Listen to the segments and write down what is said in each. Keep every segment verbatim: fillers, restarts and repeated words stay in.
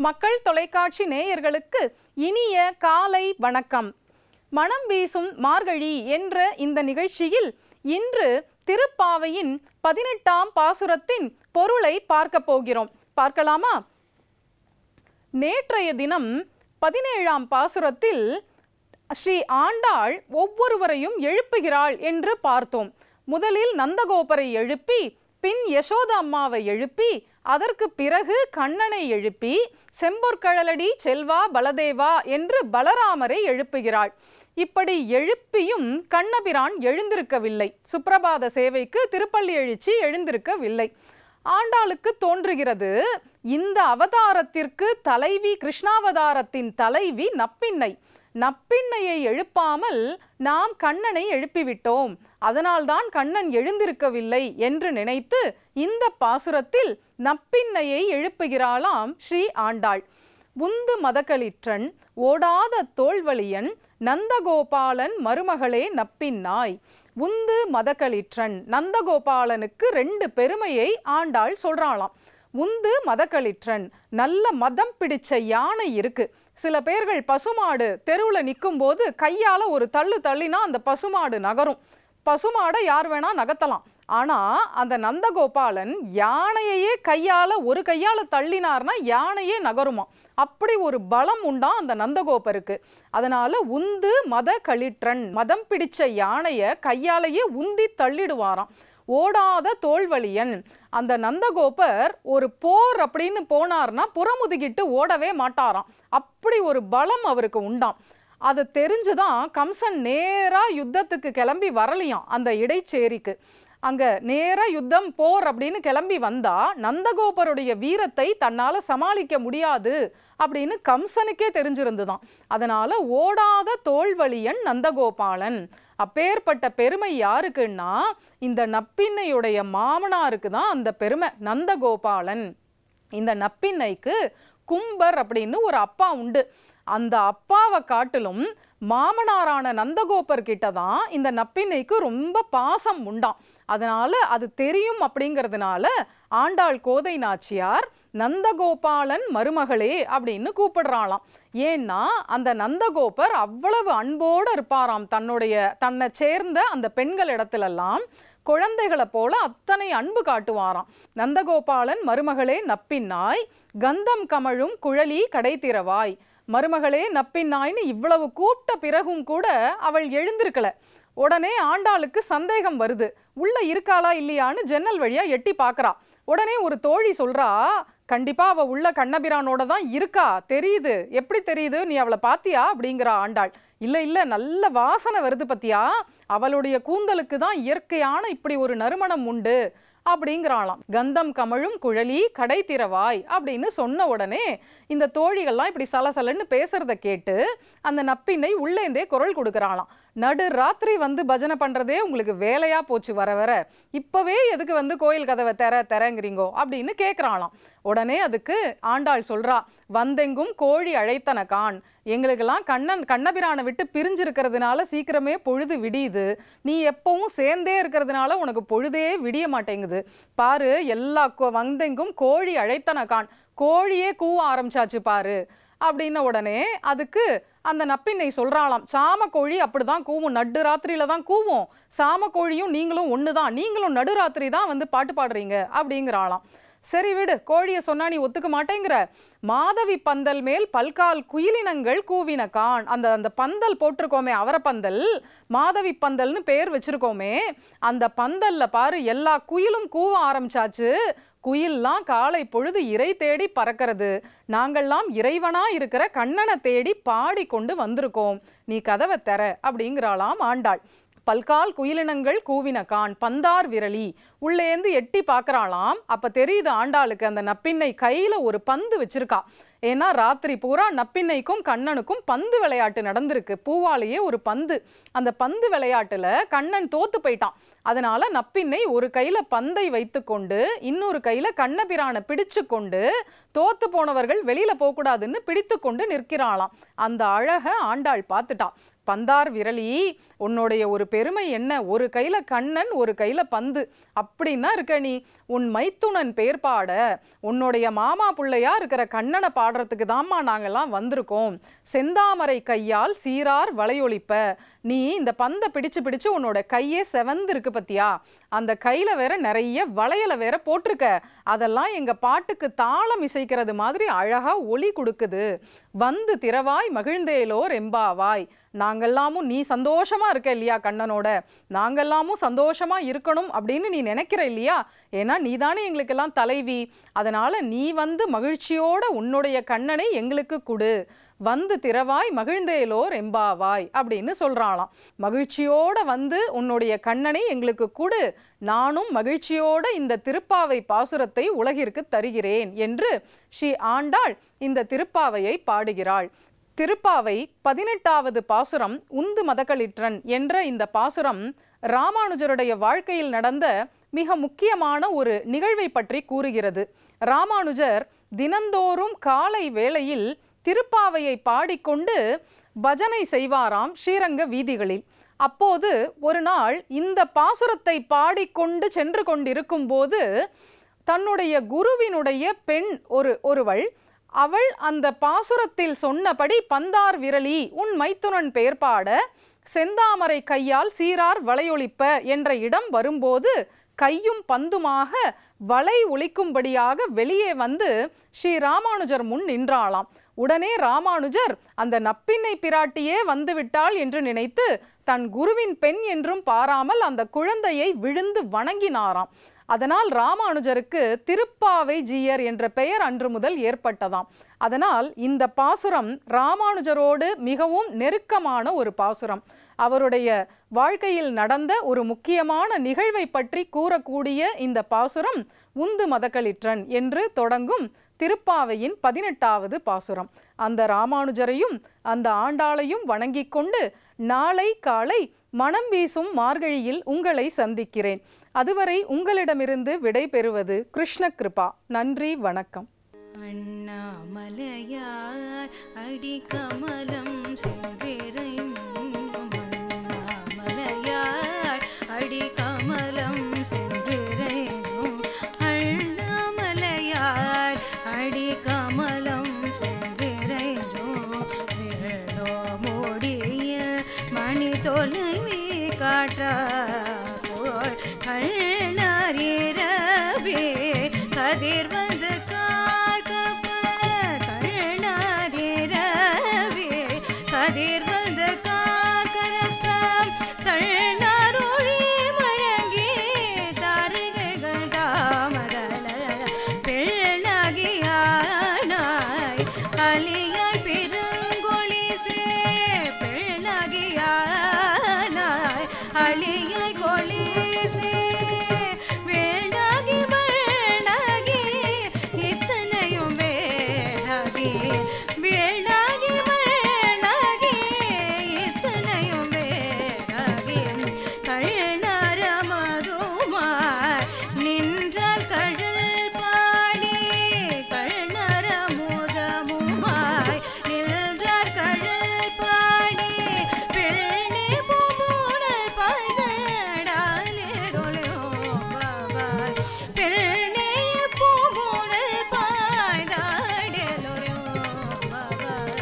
மக்கள் தொலைக்காட்சி நேயர்களுக்கு இனிய காலை வணக்கம். மனம் வீசும் மார்கழி என்ற இந்த நிகழ்ச்சியில் இன்று திருப்பாவையின் பதினெட்டாம் பாசுரத்தின் பொருளை பார்க்க போகிறோம். பார்க்கலாமா? நேற்றைய தினம் பதினேழாம் பாசுரத்தில் ஸ்ரீ ஆண்டாள் ஒவ்வொருவரையும் எழுப்புகிறாள் என்று பார்த்தோம். முதலில் நந்தகோபரை எழுப்பி, பின் யசோத அம்மாவை எழுப்பி, அதற்கு பிறகு கண்ணனை எழுப்பி, செம்பொற்கழலடி செல்வா பலதேவா என்று பலராமரை எழுப்புகிறாள். இப்படி எழுப்பியும் கண்ணபிரான் எழுந்திருக்கவில்லை. சுப்பிரபாத சேவைக்கு திருப்பள்ளி எழுச்சி எழுந்திருக்கவில்லை. ஆண்டாளுக்கு தோன்றுகிறது, இந்த அவதாரத்திற்கு தலைவி, கிருஷ்ணாவதாரத்தின் தலைவி நப்பின்னை. நப்பின்னையை எழுப்பாமல் நாம் கண்ணனை எழுப்பிவிட்டோம், அதனால்தான் கண்ணன் எழுந்திருக்கவில்லை என்று நினைத்து இந்த பாசுரத்தில் நப்பின்னையை எழுப்புகிறாளாம் ஸ்ரீ ஆண்டாள். உந்து மதகளிற்றன் ஓடாத தோல்வழியன் நந்தகோபாலன் மருமகளே நப்பின்னாய். உந்து மதகளிற்றன், நந்தகோபாலனுக்கு ரெண்டு பெருமையை ஆண்டாள் சொல்றாளாம். உந்து மதகளிற்றன், நல்ல மதம் பிடிச்ச யானை இருக்கு. சில பேர்கள் பசுமாடு தெருவில் நிற்கும் போது கையால் ஒரு தள்ளு தள்ளினா அந்த பசுமாடு நகரும். பசுமாடை யார் வேணா நகர்த்தலாம். ஆனால் அந்த நந்தகோபாலன் யானையையே கையால் ஒரு கையால் தள்ளினார்னா யானையே நகருமா. அப்படி ஒரு பலம் உண்டா அந்த நந்தகோபருக்கு. அதனால உந்து மத களிற்றன், மதம் பிடிச்ச யானையை கையாலேயே உந்தி தள்ளிடுவாராம். ஓடாத தோல்வழியன், அந்த நந்தகோபர் ஒரு போர் அப்படின்னு போனார்னா புறமுதுகிட்டு ஓடவே மாட்டாராம். அப்படி ஒரு பலம் அவருக்கு உண்டாம். அது தெரிஞ்சுதான் கம்சன் நேரா யுத்தத்துக்கு கிளம்பி வரலையாம் அந்த இடைச்சேரிக்கு. அங்க நேரா யுத்தம் போர் அப்படின்னு கிளம்பி வந்தா நந்தகோபருடைய வீரத்தை தன்னால சமாளிக்க முடியாது அப்படின்னு கம்சனுக்கே தெரிஞ்சிருந்துதான். அதனால ஓடாத தோல்வழியன் நந்தகோபாலன். அப்பேற்பட்ட பெருமை யாருக்குன்னா இந்த நப்பின்னையுடைய மாமனாருக்கு தான் அந்த பெருமை, நந்தகோபாலன். இந்த நப்பின்னைக்கு கும்பர் அப்படின்னு ஒரு அப்பா உண்டு. அந்த அப்பாவை காட்டிலும் மாமனாரான நந்தகோபர் கிட்ட தான் இந்த நப்பின்னைக்கு ரொம்ப பாசம் உண்டாம். அதனால அது தெரியும். அப்படிங்கிறதுனால ஆண்டாள் கோதை நாச்சியார் நந்தகோபாலன் மருமகளே அப்படின்னு கூப்பிடுறாளாம். ஏன்னா அந்த நந்தகோபர் அவ்வளவு அன்போடு இருப்பாராம். தன்னுடைய தன்னை சேர்ந்த அந்த பெண்கள் இடத்துலெல்லாம் குழந்தைகளை போல அத்தனை அன்பு காட்டுவாராம். நந்தகோபாலன் மருமகளே நப்பின்னாய், கந்தம் கமழும் குழலி கடை திறவாய். மருமகளே நப்பின்னாய்னு இவ்வளவு கூப்பிட்ட பிறகும் கூட அவள் எழுந்திருக்கல. உடனே ஆண்டாளுக்கு சந்தேகம் வருது, உள்ள இருக்காளா இல்லையான்னு ஜன்னல் வழியா எட்டி பார்க்கறா. உடனே ஒரு தோழி சொல்றா, கண்டிப்பா அவ உள்ள கண்ணபிரானோட தான் இருக்கா, தெரியுது. எப்படி தெரியுது, நீ அவளை பாத்தியா அப்படிங்கிறா ஆண்டாள். இல்லை இல்லை, நல்ல வாசனை வருது பத்தியா, அவளுடைய கூந்தலுக்கு தான் இயற்கையான இப்படி ஒரு நறுமணம் உண்டு அப்படிங்கிறாளாம். கந்தம் கமழும் குழலி கடை திறவாய் அப்படின்னு சொன்ன உடனே இந்த தோழிகள்லாம் இப்படி சலசலன்னு பேசுறத கேட்டு அந்த நப்பின்னை உள்ளேந்தே குரல் கொடுக்குறாளாம். நடு ராத்திரி வந்து பஜனை பண்றதே உங்களுக்கு வேலையா போச்சு வர வர, இப்பவே எதுக்கு வந்து கோயில் கதவை தெர தெரங்கிறீங்கோ அப்படின்னு கேட்குறாளாம். உடனே அதுக்கு ஆண்டாள் சொல்றா, வந்தெங்கும் கோழி அழைத்தன கான். எங்களுக்கெல்லாம் கண்ணன் கண்ணபிரானை விட்டு பிரிஞ்சிருக்கிறதுனால சீக்கிரமே பொழுது விடியுது, நீ எப்பவும் சேர்ந்தே இருக்கிறதுனால உனக்கு பொழுதே விடிய மாட்டேங்குது பாரு. எல்லா வந்தெங்கும் கோழி அழைத்தன கான், கோழியே கூவ ஆரம்பிச்சாச்சு பாரு அப்படின்ன உடனே அதுக்கு அந்த நப்பின்னை சொல்றாளாம், சாம கோழி அப்படிதான் கூவும், நடு ராத்திரியில தான் கூவும். சாம கோழியும் நீங்களும் ஒன்று தான், நீங்களும் நடுராத்திரி தான் வந்து பாட்டு பாடுறீங்க அப்படிங்கிறாளாம். சரி விடு, கோழியை சொன்னா நீ ஒத்துக்க மாட்டேங்கிற. மாதவி பந்தல் மேல் பல்கால் குயிலினங்கள் கூவின கான். அந்த அந்த பந்தல் போட்டிருக்கோமே, அவர பந்தல், மாதவி பந்தல்னு பேர் வச்சிருக்கோமே, அந்த பந்தல்ல பாரு எல்லா குயிலும் கூவ ஆரம்பிச்சாச்சு. குயில்லாம் காலை பொழுது இறை தேடி பறக்கிறது. நாங்கள்லாம் இறைவனா இருக்கிற கண்ணனை தேடி பாடி கொண்டு வந்திருக்கோம், நீ கதவை தர அப்படிங்கிறாளாம் ஆண்டாள். பல்கால் குயிலினங்கள் கூவின கான், பந்தார் விரலி. உள்ளேந்து எட்டி பார்க்கறாளாம். அப்ப தெரியுது ஆண்டாளுக்கு அந்த நப்பின்னை கையில ஒரு பந்து வச்சிருக்கா. ஏன்னா ராத்திரி பூரா நப்பின்னைக்கும் கண்ணனுக்கும் பந்து விளையாட்டு நடந்திருக்கு. பூவாலேயே ஒரு பந்து. அந்த பந்து விளையாட்டுல கண்ணன் தோத்து போயிட்டான். அதனால நப்பின்னை ஒரு கையில பந்தை வைத்து கொண்டு இன்னொரு கையில கண்ணபிரானை பிடிச்சு கொண்டு, தோத்து போனவர்கள் வெளியில போகக்கூடாதுன்னு பிடித்து கொண்டு நிற்கிறாளாம். அந்த அழக ஆண்டாள் பார்த்துட்டா. பந்தார் விரலி, உன்னுடைய ஒரு பெருமை என்ன, ஒரு கையில கண்ணன் ஒரு கையில பந்து, அப்படின்னா இருக்க நீ. உன் மைத்துனன் பேர் பாட, உன்னுடைய மாமா பிள்ளையா இருக்கிற கண்ணனை பாட பாடுறதுக்கு தாம்மா நாங்கள்லாம் வந்திருக்கோம். செந்தாமரை கையால் சீரார் வளையொலிப்ப. நீ இந்த பந்தை பிடிச்சு பிடிச்சு உன்னோட கையே செவந்து இருக்கு பத்தியா, அந்த கையில வேற நிறைய வளையல வேற போட்டிருக்க. அதெல்லாம் எங்க பாட்டுக்கு தாளம் இசைக்கிறது மாதிரி அழகா ஒலி கொடுக்குது. வந்து திறவாய் மகிழ்ந்தேலோர் எம்பாவாய். நாங்கெல்லாமும் நீ சந்தோஷமா இருக்க இல்லையா கண்ணனோட, நாங்கெல்லாமும் சந்தோஷமா இருக்கணும் அப்படின்னு நீ நினைக்கிற இல்லையா? ஏன்னா நீ தானே எங்களுக்கெல்லாம் தலைவி. அதனால நீ வந்து மகிழ்ச்சியோட உன்னுடைய கண்ணனை எங்களுக்கு கொடு. வந்து திறவாய் மகிழ்ந்தேலோர் எம்பாவாய் அப்படின்னு சொல்றாளாம். மகிழ்ச்சியோட வந்து உன்னுடைய கண்ணனை எங்களுக்கு கொடு, நானும் மகிழ்ச்சியோட இந்த திருப்பாவை பாசுரத்தை உலகிற்கு தருகிறேன் என்று ஸ்ரீ ஆண்டாள் இந்த திருப்பாவையை பாடுகிறாள். திருப்பாவை பதினெட்டாவது பாசுரம் உந்து மதகளிற்றன் என்ற இந்த பாசுரம் ராமானுஜருடைய வாழ்க்கையில் நடந்த மிக முக்கியமான ஒரு நிகழ்வை பற்றி கூறுகிறது. ராமானுஜர் தினந்தோறும் காலை வேளையில் திருப்பாவையை பாடிக்கொண்டு பஜனை செய்வாராம் ஸ்ரீரங்க வீதிகளில். அப்போது ஒரு நாள் இந்த பாசுரத்தை பாடிக்கொண்டு சென்று கொண்டிருக்கும் போது தன்னுடைய குருவினுடைய பெண் ஒரு ஒருவள் அவள் அந்த பாசுரத்தில் சொன்னபடி பந்தார் விரலி உன் மைத்துனன் பெயர் பாட செந்தாமரை கையால் சீரார் வளையொலிப்ப என்ற இடம் வரும்போது கையும் பந்துமாக வளை ஒலிக்கும்படியாக வெளியே வந்து ஸ்ரீ ராமானுஜர் முன் நின்றாளாம். உடனே ராமானுஜர் அந்த நப்பின்னை பிராட்டியே வந்துவிட்டாள் என்று நினைத்து தன் குருவின் பெண் என்றும் பாராமல் அந்த குழந்தையை விழுந்து வணங்கினாராம். அதனால் ராமானுஜருக்கு திருப்பாவை ஜீயர் என்ற பெயர் அன்று முதல் ஏற்பட்டதாம். அதனால் இந்த பாசுரம் ராமானுஜரோடு மிகவும் நெருக்கமான ஒரு பாசுரம். அவருடைய வாழ்க்கையில் நடந்த ஒரு முக்கியமான நிகழ்வை பற்றி கூறக்கூடிய இந்த பாசுரம் உந்து மதகளிற்றன் என்று தொடங்கும் திருப்பாவையின் பதினெட்டாவது பாசுரம். அந்த ராமானுஜரையும் அந்த ஆண்டாளையும் வணங்கிக் கொண்டு நாளை காலை மனம் வீசும் மார்கழியில் உங்களை சந்திக்கிறேன். அதுவரை உங்களிடமிருந்து விடை பெறுவது கிருஷ்ண கிருபா. நன்றி, வணக்கம். அண்ணாமலையார் அடி கமலம் அண்ணாமலையார் அடி கமலம் சென்றிரையும் அண்ணாமலையார் அடி கமலம் சென்றிரையும் விரலோ மூடிய மணி தொலைவி காற்றா போல் கண்ணாரிரவே கதிர் வந்து கார்கப்ப கண்ணாரிரவே கதிர் வந்து காக்கரப்பம் கண்ணாரொழி மழங்கி தாருகைகள் தாமதல பெண்ணாகியானாய் அலியாய் பெருங்கொழிசே பெண்ணாகியானாய் அலியாய் கொழிசே வேண்டாகி வேண்டாகி இத்தனையும் வேண்டாகி வேண்டாகி வேண்டாகி இத்தனையும் வேண்டாகி கண்ணார மதுமாய் நின்றால் கழல் பாடி கண்ணார முதமுமாய் நின்றார் கழல் பாடி பெண்ணே பூமுடல் பாய்தாடலேரொலியோ பாபாய் பெண்ணே பூமுடல் பாய்தாடலேரொலியோ பாபாய்.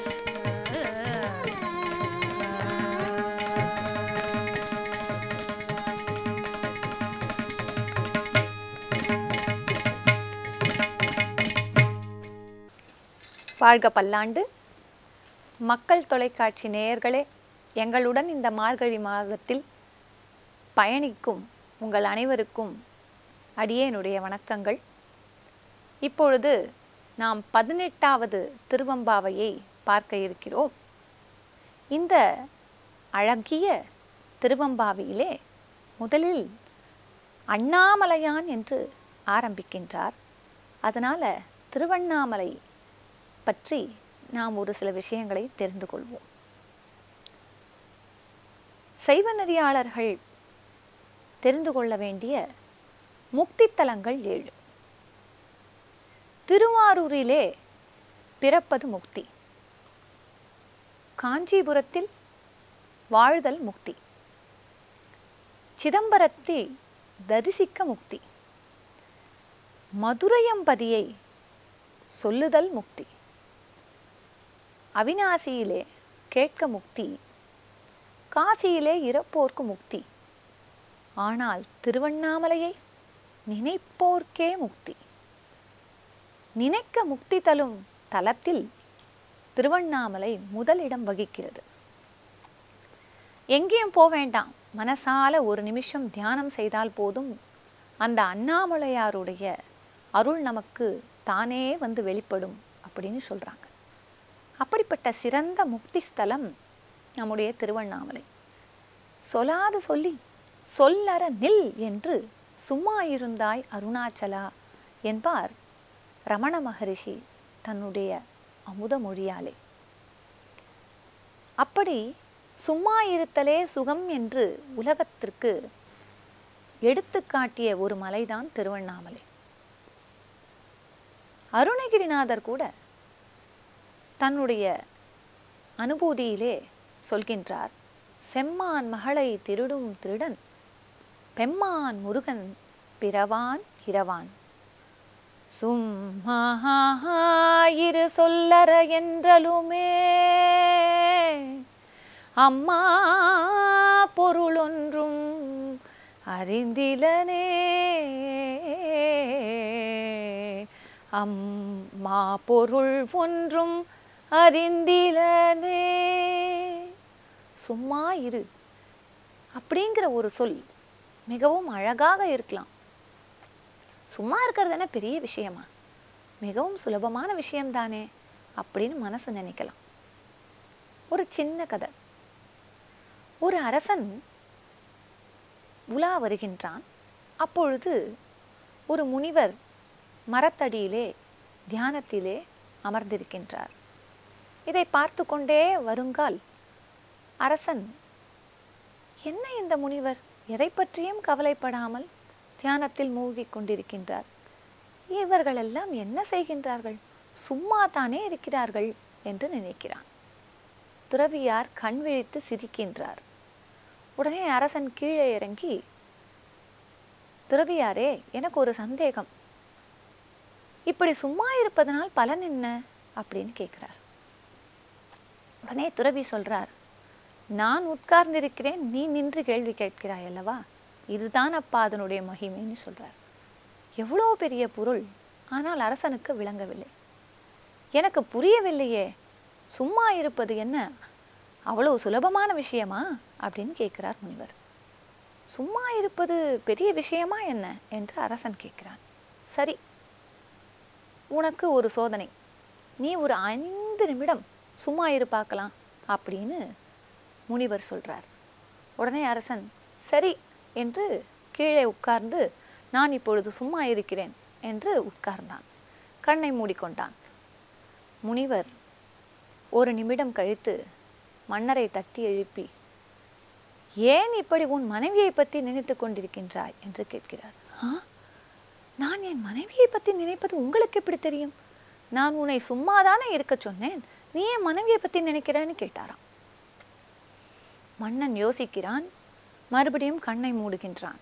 வாழ்க பல்லாண்டு. மக்கள் தொலைக்காட்சி நேயர்களே, எங்களுடன் இந்த மார்கழி மாதத்தில் பயணிக்கும் உங்கள் அனைவருக்கும் அடியேனுடைய வணக்கங்கள். இப்பொழுது நாம் பதினெட்டாவது திருவம்பாவையை பார்க்க இருக்கிறோம். இந்த அழகிய திருவம்பாவையிலே முதலில் அண்ணாமலையான் என்று ஆரம்பிக்கின்றார். அதனால் திருவண்ணாமலை பற்றி நாம் ஒரு சில விஷயங்களை தெரிந்து கொள்வோம். சைவ நெறியாளர்கள் தெரிந்து கொள்ள வேண்டிய முக்தித்தலங்கள் ஏழு. திருவாரூரிலே பிறப்பது முக்தி, காஞ்சிபுரத்தில் வாழ்தல் முக்தி, சிதம்பரத்தை தரிசிக்க முக்தி, மதுரையம்பதியை சொல்லுதல் முக்தி. அவிநாசியிலே கேட்க முக்தி, காசியிலே இறப்போர்க்கு முக்தி. ஆனால் திருவண்ணாமலையை நினைப்போர்க்கே முக்தி. நினைக்க முக்தி தரும் தலத்தில் திருவண்ணாமலை முதலிடம் வகிக்கிறது. எங்கேயும் போக வேண்டாம், மனசால ஒரு நிமிஷம் தியானம் செய்தால் போதும், அந்த அண்ணாமலையாருடைய அருள் நமக்கு தானே வந்து வெளிப்படும் அப்படின்னு சொல்றாங்க. அப்படிப்பட்ட சிறந்த முக்தி ஸ்தலம் நம்முடைய திருவண்ணாமலை. சொல்லாது சொல்லி சொல்லற நில் என்று சும்மா இருந்தாய் அருணாச்சலா என்பார் ரமண மகரிஷி தன்னுடைய அமுத மொழியாலே. அப்படி சும்மா இருத்தலே சுகம் என்று உலகத்திற்கு எடுத்து காட்டிய ஒரு மலைதான் திருவண்ணாமலை. அருணகிரிநாதர் கூட தன்னுடைய அனுபூதியிலே சொல்கின்றார், செம்மான் மகளை திருடும் திருடன் பெம்மான் முருகன் பிறவான் இரவான். சும்மா இரு சொல்லற என்றலுமே அம்மா பொருளொன்றும் அறிந்திலனே, அம்மா பொருள் ஒன்றும் அறிந்திலனே. சும்மா இரு அப்படிங்கிற ஒரு சொல் மிகவும் அழகாக இருக்கலாம். சும்மா இருக்கிறது என்ன பெரிய விஷயமா, மிகவும் சுலபமான விஷயம்தானே அப்படின்னு மனசு நினைக்கலாம். ஒரு சின்ன கதை. ஒரு அரசன் உலா வருகின்றான். அப்பொழுது ஒரு முனிவர் மரத்தடியிலே தியானத்திலே அமர்ந்திருக்கின்றார். இதை பார்த்து கொண்டே வருங்கால் அரசன், என்ன இந்த முனிவர் எதை பற்றியும் கவலைப்படாமல் தியானத்தில் மூழ்கி கொண்டிருக்கின்றார், இவர்களெல்லாம் என்ன செய்கின்றார்கள், சும்மா தானே இருக்கிறார்கள் என்று நினைக்கிறான். துறவியார் கண் விழித்து சிரிக்கின்றார். உடனே அரசன் கீழே இறங்கி, துறவியாரே எனக்கு ஒரு சந்தேகம், இப்படி சும்மா இருப்பதனால் பலன் என்ன அப்படின்னு கேட்கிறார். உடனே துறவி சொல்றார், நான் உட்கார்ந்திருக்கிறேன், நீ நின்று கேள்வி கேட்கிறாய் அல்லவா, இதுதான் அப்பா அதனுடைய மகிமைன்னு சொல்றார். எவ்வளோ பெரிய பொருள், ஆனால் அரசனுக்கு விளங்கவில்லை. எனக்கு புரியவில்லையே, சும்மா இருப்பது என்ன அவ்வளவு சுலபமான விஷயமா அப்படின்னு கேட்கிறார் முனிவர். சும்மா இருப்பது பெரிய விஷயமா என்ன என்று அரசன் கேட்கிறான். சரி, உனக்கு ஒரு சோதனை, நீ ஒரு ஐந்து நிமிடம் சும்மா இரு பார்க்கலாம் அப்படின்னு முனிவர் சொல்றார். உடனே அரசன் சரி என்று கீழே உட்கார்ந்து, நான் இப்பொழுது சும்மா இருக்கிறேன் என்று உட்கார்ந்தான். கண்ணை மூடிக்கொண்டான். முனிவர் ஒரு நிமிடம் கழித்து மன்னரை தட்டி எழுப்பி, ஏன் இப்படி உன் மனைவியை பற்றி நினைத்து கொண்டிருக்கின்றாய் என்று கேட்கிறார். ஆ, நான் என் மனைவியை பற்றி நினைப்பது உங்களுக்கு எப்படி தெரியும்? நான் உன்னை சும்மாதானே இருக்க சொன்னேன், நீ என் மனைவியை பற்றி நினைக்கிறேன்னு கேட்டாராம். மன்னன் யோசிக்கிறான். மறுபடியும் கண்ணை மூடுகின்றான்.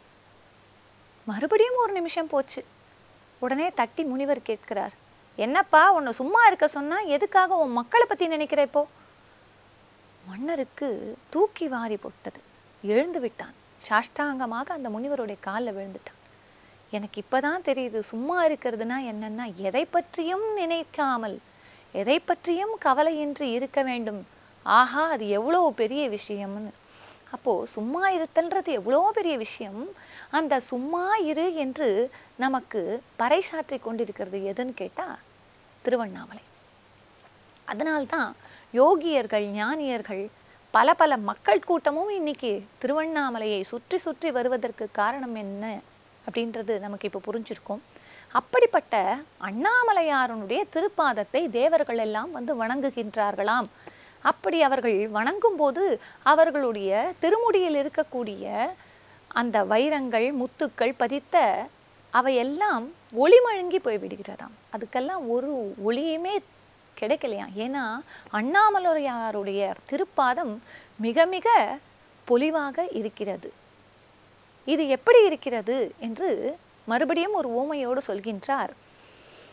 மறுபடியும் ஒரு நிமிஷம் போச்சு. உடனே தட்டி முனிவர் கேட்கிறார், என்னப்பா உன்னை சும்மா இருக்க சொன்னா எதுக்காக உன் மக்களை பத்தி நினைக்கிற இப்போ? மன்னருக்கு தூக்கி வாரி போட்டது. எழுந்து விட்டான். சாஷ்டாங்கமாக அந்த முனிவருடைய காலில் விழுந்துட்டான். எனக்கு இப்பதான் தெரியுது, சும்மா இருக்கிறதுனா என்னன்னா எதை பற்றியும் நினைக்காமல் எதை பற்றியும் கவலையின்றி இருக்க வேண்டும். ஆஹா, அது எவ்வளோ பெரிய விஷயம்னு. அப்போ சும்மா இருத்தல்ன்றது எவ்வளோ பெரிய விஷயம். அந்த சும்மா இரு என்று நமக்கு பறைசாற்றி கொண்டிருக்கிறது எதுன்னு கேட்டா திருவண்ணாமலை. அதனால்தான் யோகியர்கள், ஞானியர்கள், பல பல மக்கள் கூட்டமும் இன்னைக்கு திருவண்ணாமலையை சுற்றி சுற்றி வருவதற்கு காரணம் என்ன அப்படின்றது நமக்கு இப்போ புரிஞ்சிருக்கும். அப்படிப்பட்ட அண்ணாமலையாருடைய திருப்பாதத்தை தேவர்கள் எல்லாம் வந்து வணங்குகின்றார்களாம். அப்படி அவர்கள் வணங்கும் போது அவர்களுடைய திருமுடியில் இருக்கக்கூடிய அந்த வைரங்கள், முத்துக்கள் பதித்த அவையெல்லாம் ஒளிமழுங்கி போய்விடுகிறதாம். அதுக்கெல்லாம் ஒரு ஒளியுமே கிடைக்கலையாம். ஏன்னா அண்ணாமலையாருடைய திருப்பாதம் மிக மிக பொலிவாக இருக்கிறது. இது எப்படி இருக்கிறது என்று மறுபடியும் ஒரு ஓமையோடு சொல்கின்றார்.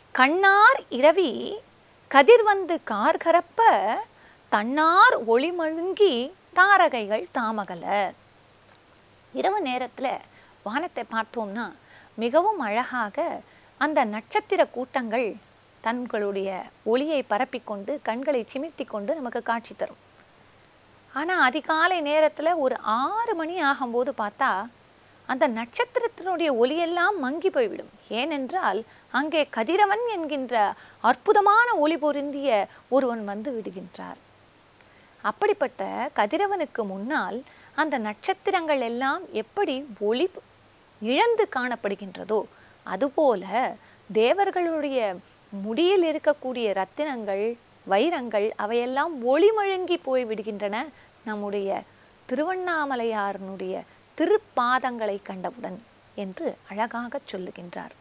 கண்ணார் இரவி கதிர் வந்து கார்கரப்ப தன்னார் ஒளிமழுங்கி தாரகைகள் தாமகல. இரவு நேரத்துல வானத்தை பார்த்தோம்னா மிகவும் அழகாக அந்த நட்சத்திர கூட்டங்கள் தங்களுடைய ஒளியை பரப்பிக்கொண்டு கண்களை சிமிட்டி கொண்டு நமக்கு காட்சி தரும். ஆனா அதிகாலை நேரத்துல ஒரு ஆறு மணி ஆகும்போது பார்த்தா அந்த நட்சத்திரத்தினுடைய ஒளியெல்லாம் மங்கி போய்விடும். ஏனென்றால் அங்கே கதிரவன் என்கின்ற அற்புதமான ஒளி பொருந்திய ஒருவன் வந்து விடுகின்றார். அப்படிப்பட்ட கதிரவனுக்கு முன்னால் அந்த நட்சத்திரங்கள் எல்லாம் எப்படி ஒளி இழந்து காணப்படுகின்றதோ அதுபோல தேவர்களுடைய முடியில் இருக்கக்கூடிய ரத்தினங்கள் வைரங்கள் அவையெல்லாம் ஒளிமழுங்கி போய் விடுகின்றன நம்முடைய திருவண்ணாமலையாரனுடைய திருப்பாதங்களை கண்டவுடன் என்று அழகாக சொல்லுகின்றார்.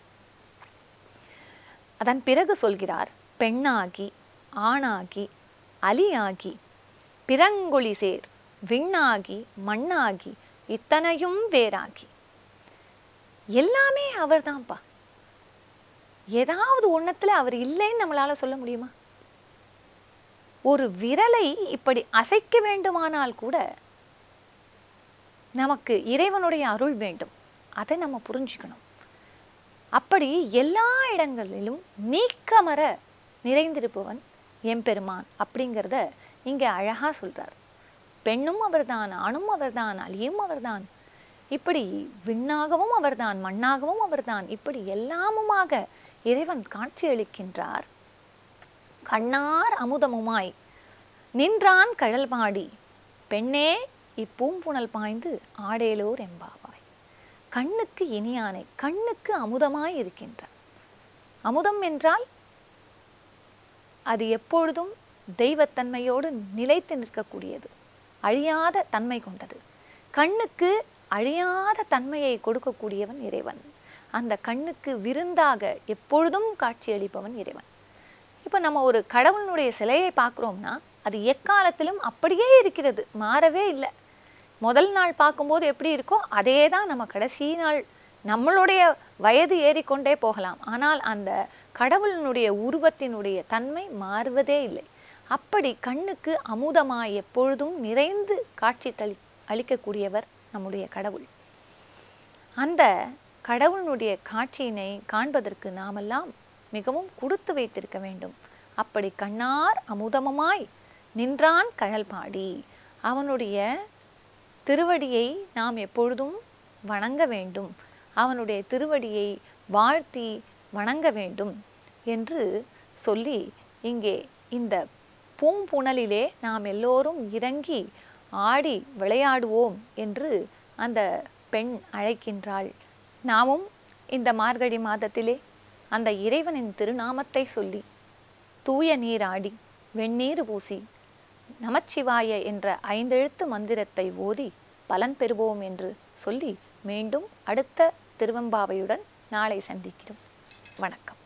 அதன் பிறகு சொல்கிறார், பெண்ணாகி ஆணாகி அலியாகி பிறங்கொழி சேர் விண்ணாகி மண்ணாகி இத்தனையும் வேறாகி. எல்லாமே அவர்தான்ப்பா. ஏதாவது ஒண்ணத்துல அவர் இல்லைன்னு நம்மளால சொல்ல முடியுமா? ஒரு விரலை இப்படி அசைக்க வேண்டுமானால் கூட நமக்கு இறைவனுடைய அருள் வேண்டும். அதை நம்ம புரிஞ்சுக்கணும். அப்படி எல்லா இடங்களிலும் நீக்கமர நிறைந்திருப்பவன் எம்பெருமான் அப்படிங்கிறத இங்க அழகா சொல்றார். பெண்ணும் அவர்தான், ஆணும் அவர்தான், அலியும் அவர்தான், இப்படி விண்ணாகவும் அவர்தான், மண்ணாகவும் அவர்தான், இப்படி எல்லாமுமாக இறைவன் காட்சி அளிக்கின்றார். கண்ணார் அமுதமுமாய் நின்றான் கழல்பாடி பெண்ணே இப்பூம்புணல் பாய்ந்து ஆடேலோர் எம்பாவாய். கண்ணுக்கு இனியானை, கண்ணுக்கு அமுதமாய் இருக்கின்றான். அமுதம் என்றால் அது எப்பொழுதும் தெய்வத்தன்மையோடு நிலைத்து நிற்கக்கூடியது, அழியாத தன்மை கொண்டது. கண்ணுக்கு அழியாத தன்மையை கொடுக்கக்கூடியவன் இறைவன். அந்த கண்ணுக்கு விருந்தாக எப்பொழுதும் காட்சி அளிப்பவன் இறைவன். இப்போ நம்ம ஒரு கடவுளுடைய சிலையை பார்க்குறோம்னா அது எக்காலத்திலும் அப்படியே இருக்கிறது, மாறவே இல்லை. முதல் நாள் பார்க்கும்போது எப்படி இருக்கோ அதே தான் நம்ம கடைசி நாள். நம்மளுடைய வயது ஏறிக்கொண்டே போகலாம், ஆனால் அந்த கடவுளினுடைய உருவத்தினுடைய தன்மை மாறுவதே இல்லை. அப்படி கண்ணுக்கு அமுதமாய் எப்பொழுதும் நிறைந்து காட்சி தளி அளிக்கக்கூடியவர் நம்முடைய கடவுள். அந்த கடவுளுடைய காட்சியினை காண்பதற்கு நாமெல்லாம் மிகவும் கொடுத்து வைத்திருக்க வேண்டும். அப்படி கண்ணார் அமுதமுமாய் நின்றான் கழல்பாடி, அவனுடைய திருவடியை நாம் எப்பொழுதும் வணங்க வேண்டும், அவனுடைய திருவடியை வாழ்த்தி வணங்க வேண்டும் என்று சொல்லி இங்கே இந்த பூம்புணலிலே நாம் எல்லோரும் இறங்கி ஆடி விளையாடுவோம் என்று அந்த பெண் அழைக்கின்றாள். நாமும் இந்த மார்கழி மாதத்திலே அந்த இறைவனின் திருநாமத்தை சொல்லி தூய நீராடி வெந்நீர் பூசி நமச்சிவாய என்ற ஐந்தெழுத்து மந்திரத்தை ஓதி பலன் பெறுவோம் என்று சொல்லி மீண்டும் அடுத்த திருவெம்பாவையுடன் நாளை சந்திக்கிறோம். வணக்கம்.